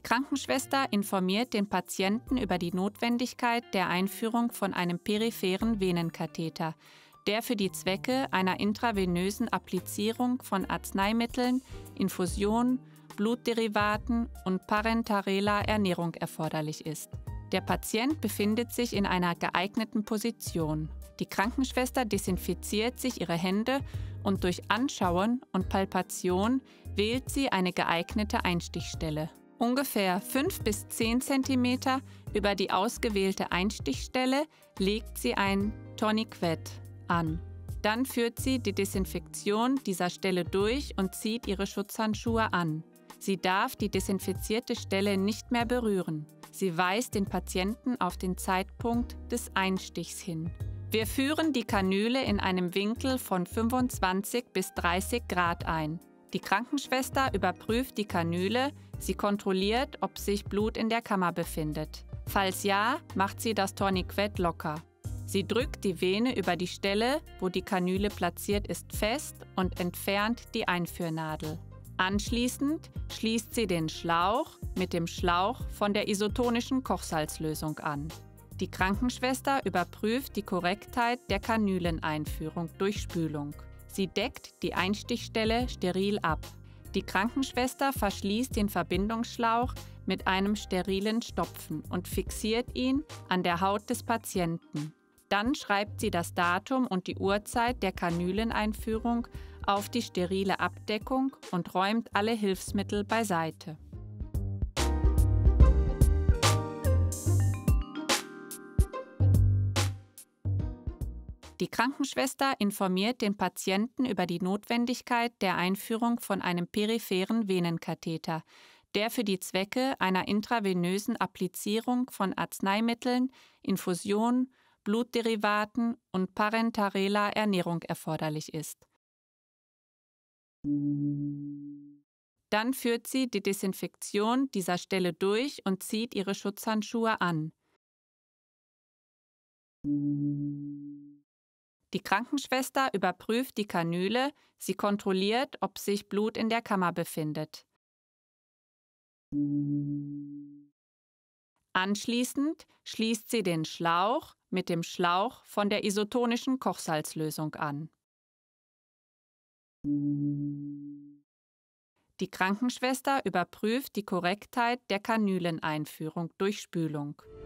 Krankenschwester informiert den Patienten über die Notwendigkeit der Einführung von einem peripheren Venenkatheter, der für die Zwecke einer intravenösen Applizierung von Arzneimitteln, Infusionen, Blutderivaten und parenteraler Ernährung erforderlich ist. Der Patient befindet sich in einer geeigneten Position. Die Krankenschwester desinfiziert sich ihre Hände und durch Anschauen und Palpation wählt sie eine geeignete Einstichstelle. Ungefähr 5 bis 10 cm über die ausgewählte Einstichstelle legt sie ein Tourniquet an. Dann führt sie die Desinfektion dieser Stelle durch und zieht ihre Schutzhandschuhe an. Sie darf die desinfizierte Stelle nicht mehr berühren. Sie weist den Patienten auf den Zeitpunkt des Einstichs hin. Wir führen die Kanüle in einem Winkel von 25 bis 30 Grad ein. Die Krankenschwester überprüft die Kanüle, sie kontrolliert, ob sich Blut in der Kammer befindet. Falls ja, macht sie das Tourniquet locker. Sie drückt die Vene über die Stelle, wo die Kanüle platziert ist, fest und entfernt die Einführnadel. Anschließend schließt sie den Schlauch mit dem Schlauch von der isotonischen Kochsalzlösung an. Die Krankenschwester überprüft die Korrektheit der Kanüleneinführung durch Spülung. Sie deckt die Einstichstelle steril ab. Die Krankenschwester verschließt den Verbindungsschlauch mit einem sterilen Stopfen und fixiert ihn an der Haut des Patienten. Dann schreibt sie das Datum und die Uhrzeit der Kanüleneinführung auf die sterile Abdeckung und räumt alle Hilfsmittel beiseite. Die Krankenschwester informiert den Patienten über die Notwendigkeit der Einführung von einem peripheren Venenkatheter, der für die Zwecke einer intravenösen Applizierung von Arzneimitteln, Infusionen, Blutderivaten und parenteraler Ernährung erforderlich ist. Dann führt sie die Desinfektion dieser Stelle durch und zieht ihre Schutzhandschuhe an. Die Krankenschwester überprüft die Kanüle, sie kontrolliert, ob sich Blut in der Kammer befindet. Anschließend schließt sie den Schlauch mit dem Schlauch von der isotonischen Kochsalzlösung an. Die Krankenschwester überprüft die Korrektheit der Kanüleneinführung durch Spülung.